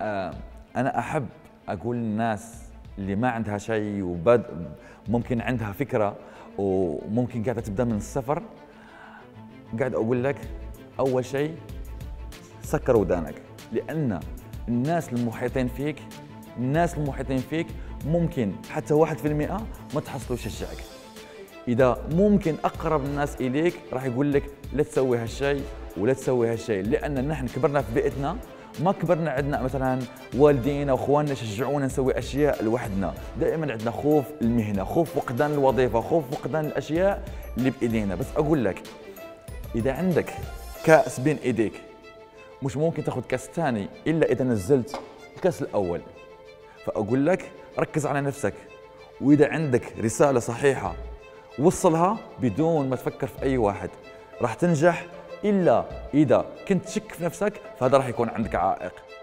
انا احب اقول للناس اللي ما عندها شيء ممكن عندها فكره وممكن قاعده تبدا من الصفر. قاعد اقول لك اول شيء سكر ودانك، لان الناس المحيطين فيك ممكن حتى 1% ما تحصلوا يشجعك. اذا ممكن اقرب الناس اليك راح يقول لك لا تسوي هالشيء ولا تسوي هالشيء، لان نحن كبرنا في بيئتنا، ما كبرنا عندنا مثلا والدينا واخواننا يشجعونا نسوي اشياء لوحدنا. دائما عندنا خوف المهنه، خوف فقدان الوظيفه، خوف فقدان الاشياء اللي بايدينا. بس اقول لك اذا عندك كاس بين ايديك مش ممكن تاخذ كاس ثاني الا اذا نزلت الكاس الاول. فاقول لك ركز على نفسك، واذا عندك رساله صحيحه وصلها بدون ما تفكر في اي واحد. راح تنجح، الا اذا كنت تشك في نفسك فهذا راح يكون عندك عائق.